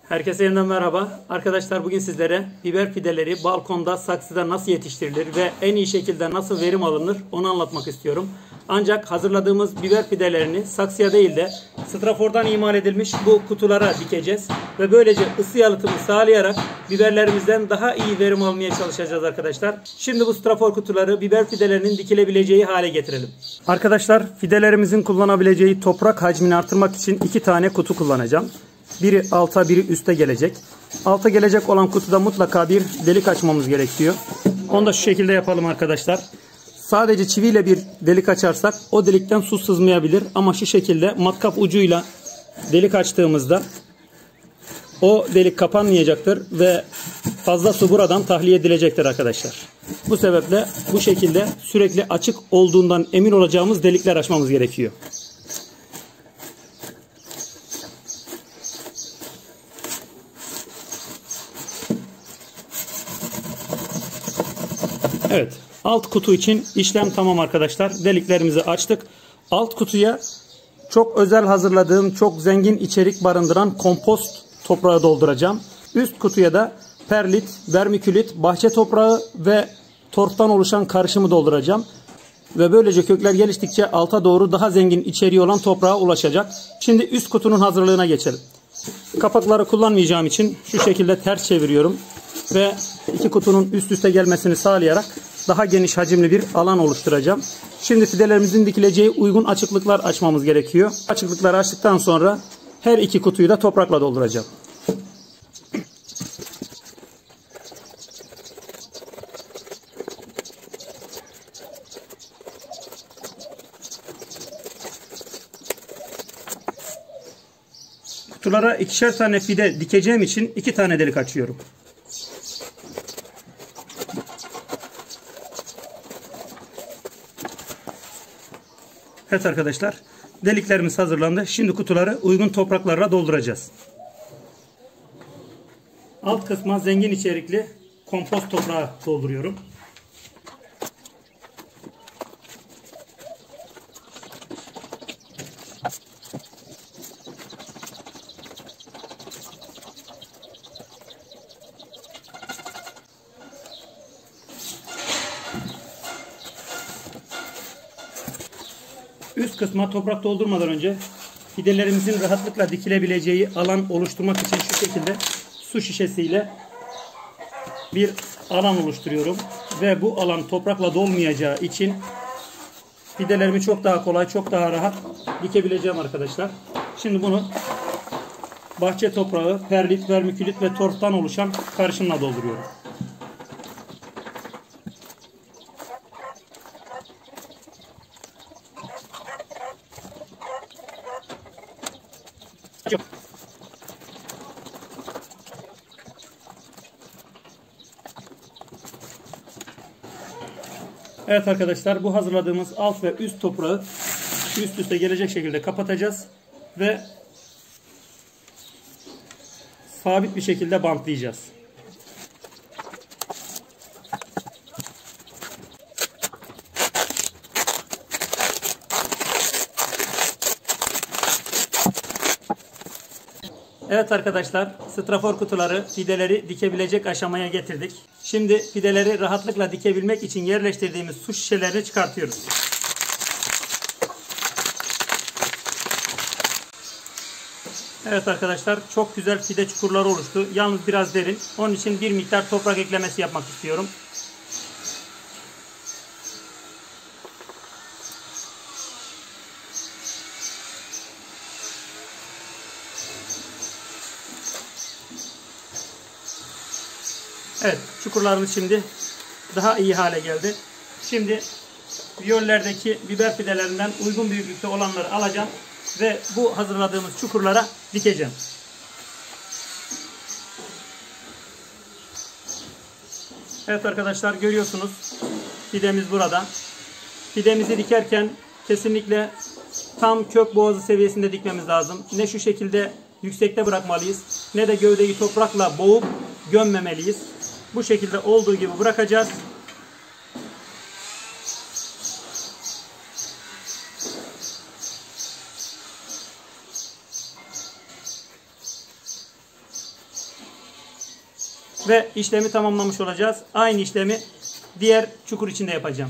Herkese yeniden merhaba. Arkadaşlar bugün sizlere biber fideleri balkonda, saksıda nasıl yetiştirilir ve en iyi şekilde nasıl verim alınır onu anlatmak istiyorum. Ancak hazırladığımız biber fidelerini saksıya değil de strafordan imal edilmiş bu kutulara dikeceğiz. Ve böylece ısı yalıtımı sağlayarak biberlerimizden daha iyi verim almaya çalışacağız arkadaşlar. Şimdi bu strafor kutuları biber fidelerinin dikilebileceği hale getirelim. Arkadaşlar fidelerimizin kullanabileceği toprak hacmini artırmak için 2 tane kutu kullanacağım. Biri alta, biri üste gelecek. Alta gelecek olan kutuda mutlaka bir delik açmamız gerekiyor. Onu da şu şekilde yapalım arkadaşlar. Sadece çiviyle bir delik açarsak o delikten su sızmayabilir. Ama şu şekilde matkap ucuyla delik açtığımızda o delik kapanmayacaktır ve fazla su buradan tahliye edilecektir arkadaşlar. Bu sebeple bu şekilde sürekli açık olduğundan emin olacağımız delikler açmamız gerekiyor. Evet, alt kutu için işlem tamam arkadaşlar. Deliklerimizi açtık. Alt kutuya çok özel hazırladığım, çok zengin içerik barındıran kompost toprağı dolduracağım. Üst kutuya da perlit, vermikülit, bahçe toprağı ve torftan oluşan karışımı dolduracağım. Ve böylece kökler geliştikçe alta doğru daha zengin içeriği olan toprağa ulaşacak. Şimdi üst kutunun hazırlığına geçelim. Kapakları kullanmayacağım için şu şekilde ters çeviriyorum. Ve iki kutunun üst üste gelmesini sağlayarak daha geniş hacimli bir alan oluşturacağım. Şimdi fidelerimizin dikileceği uygun açıklıklar açmamız gerekiyor. Açıklıkları açtıktan sonra her iki kutuyu da toprakla dolduracağım. Kutulara 2'şer tane fide dikeceğim için 2 tane delik açıyorum. Evet arkadaşlar, deliklerimiz hazırlandı. Şimdi kutuları uygun topraklarla dolduracağız. Alt kısma zengin içerikli kompost toprağı dolduruyorum. Üst kısma toprak doldurmadan önce fidelerimizin rahatlıkla dikilebileceği alan oluşturmak için şu şekilde su şişesiyle bir alan oluşturuyorum. Ve bu alan toprakla dolmayacağı için fidelerimi çok daha kolay, çok daha rahat dikebileceğim arkadaşlar. Şimdi bunu bahçe toprağı, perlit, vermikülit ve torftan oluşan karışımla dolduruyorum. Evet arkadaşlar, bu hazırladığımız alt ve üst toprağı üst üste gelecek şekilde kapatacağız ve sabit bir şekilde bantlayacağız. Evet arkadaşlar, strafor kutuları fideleri dikebilecek aşamaya getirdik. Şimdi fideleri rahatlıkla dikebilmek için yerleştirdiğimiz su şişelerini çıkartıyoruz. Evet arkadaşlar, çok güzel fide çukurları oluştu. Yalnız biraz derin. Onun için bir miktar toprak eklemesi yapmak istiyorum. Evet, çukurlarımız şimdi daha iyi hale geldi. Şimdi viyollerdeki biber fidelerinden uygun büyüklükte olanları alacağım ve bu hazırladığımız çukurlara dikeceğim. Evet arkadaşlar, görüyorsunuz fidemiz burada. Fidemizi dikerken kesinlikle tam kök boğazı seviyesinde dikmemiz lazım. Ne şu şekilde yüksekte bırakmalıyız, ne de gövdeyi toprakla boğup gömmemeliyiz. Bu şekilde olduğu gibi bırakacağız. ve işlemi tamamlamış olacağız. Aynı işlemi diğer çukur içinde yapacağım.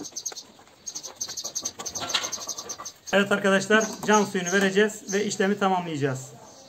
Evet arkadaşlar, can suyunu vereceğiz ve işlemi tamamlayacağız.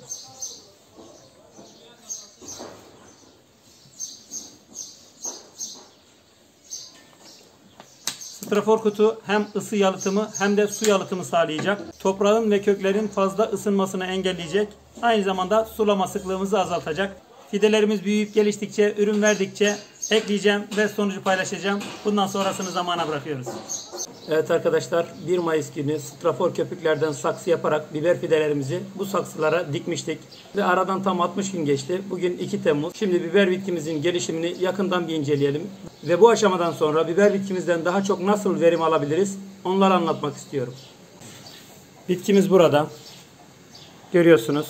Strafor kutu hem ısı yalıtımı hem de su yalıtımı sağlayacak. Toprağın ve köklerin fazla ısınmasını engelleyecek. Aynı zamanda sulama sıklığımızı azaltacak. Fidelerimiz büyüyüp geliştikçe, ürün verdikçe ekleyeceğim ve sonucu paylaşacağım. Bundan sonrasını zamana bırakıyoruz. Evet arkadaşlar, 1 Mayıs günü strafor köpüklerden saksı yaparak biber fidelerimizi bu saksılara dikmiştik. Ve aradan tam 60 gün geçti. Bugün 2 Temmuz. Şimdi biber bitkimizin gelişimini yakından bir inceleyelim. Ve bu aşamadan sonra biber bitkimizden daha çok nasıl verim alabiliriz onları anlatmak istiyorum. Bitkimiz burada. Görüyorsunuz.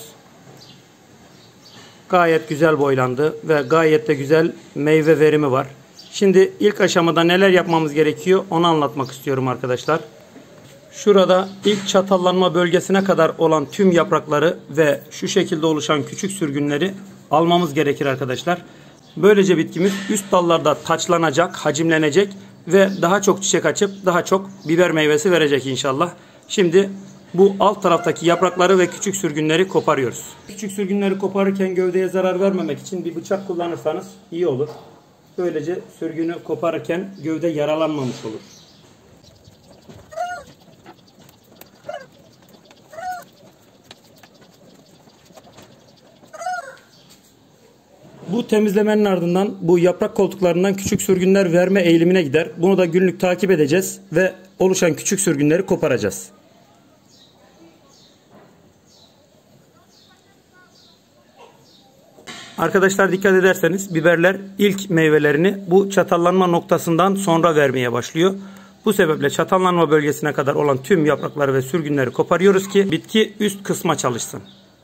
Gayet güzel boylandı ve gayet de güzel meyve verimi var. Şimdi ilk aşamada neler yapmamız gerekiyor onu anlatmak istiyorum arkadaşlar. Şurada ilk çatallanma bölgesine kadar olan tüm yaprakları ve şu şekilde oluşan küçük sürgünleri almamız gerekir arkadaşlar. Böylece bitkimiz üst dallarda taçlanacak, hacimlenecek ve daha çok çiçek açıp daha çok biber meyvesi verecek inşallah. Şimdi bu alt taraftaki yaprakları ve küçük sürgünleri koparıyoruz. Küçük sürgünleri koparırken gövdeye zarar vermemek için bir bıçak kullanırsanız iyi olur. Böylece sürgünü koparırken gövde yaralanmamış olur. Bu temizlemenin ardından bu yaprak koltuklarından küçük sürgünler verme eğilimine gider. Bunu da günlük takip edeceğiz ve oluşan küçük sürgünleri koparacağız. Arkadaşlar dikkat ederseniz biberler ilk meyvelerini bu çatallanma noktasından sonra vermeye başlıyor. Bu sebeple çatallanma bölgesine kadar olan tüm yaprakları ve sürgünleri koparıyoruz ki bitki üst kısma çalışsın.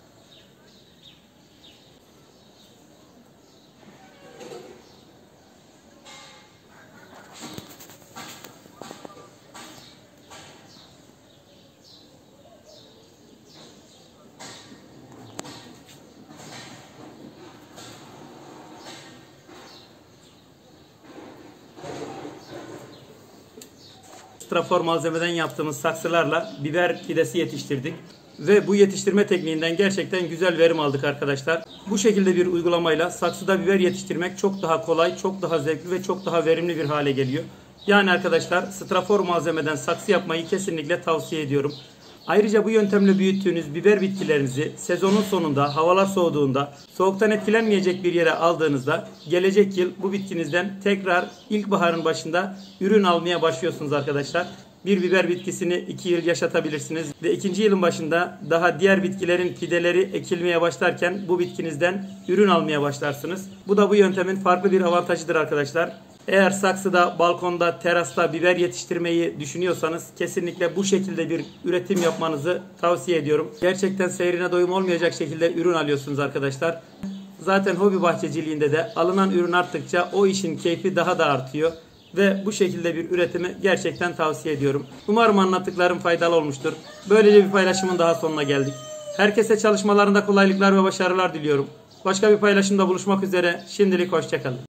Strafor malzemeden yaptığımız saksılarla biber fidesi yetiştirdik. Ve bu yetiştirme tekniğinden gerçekten güzel verim aldık arkadaşlar. Bu şekilde bir uygulamayla saksıda biber yetiştirmek çok daha kolay, çok daha zevkli ve çok daha verimli bir hale geliyor. Yani arkadaşlar strafor malzemeden saksı yapmayı kesinlikle tavsiye ediyorum. Ayrıca bu yöntemle büyüttüğünüz biber bitkilerinizi sezonun sonunda, havalar soğuduğunda, soğuktan etkilenmeyecek bir yere aldığınızda gelecek yıl bu bitkinizden tekrar ilkbaharın başında ürün almaya başlıyorsunuz arkadaşlar. Bir biber bitkisini 2 yıl yaşatabilirsiniz ve 2. yılın başında daha diğer bitkilerin fideleri ekilmeye başlarken bu bitkinizden ürün almaya başlarsınız. Bu da bu yöntemin farklı bir avantajıdır arkadaşlar. Eğer saksıda, balkonda, terasta biber yetiştirmeyi düşünüyorsanız kesinlikle bu şekilde bir üretim yapmanızı tavsiye ediyorum. Gerçekten seyrine doyum olmayacak şekilde ürün alıyorsunuz arkadaşlar. Zaten hobi bahçeciliğinde de alınan ürün arttıkça o işin keyfi daha da artıyor. Ve bu şekilde bir üretimi gerçekten tavsiye ediyorum. Umarım anlattıklarım faydalı olmuştur. Böylece bir paylaşımın daha sonuna geldik. Herkese çalışmalarında kolaylıklar ve başarılar diliyorum. Başka bir paylaşımda buluşmak üzere. Şimdilik hoşça kalın.